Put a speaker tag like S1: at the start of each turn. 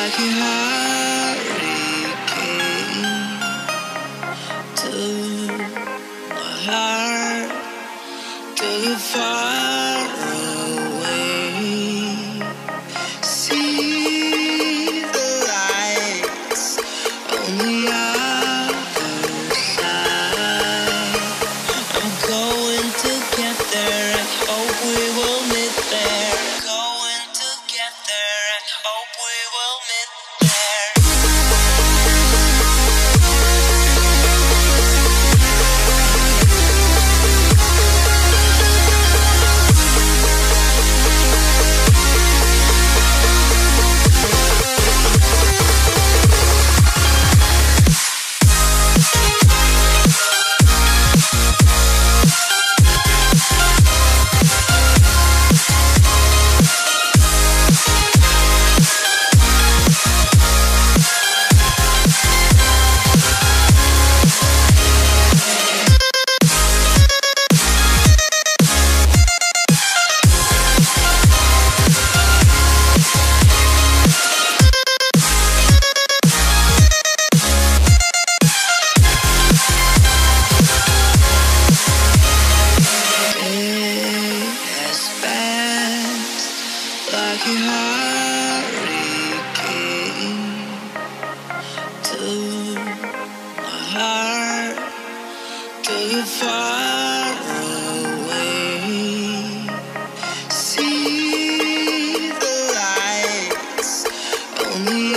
S1: like a hurricane to my heart, took it far away. See the lights on the other side. I'm going to get there. I hope we will meet there. Going to get there. I hope we will meet there. Like a hurricane to my heart, took it far away. See the lights on the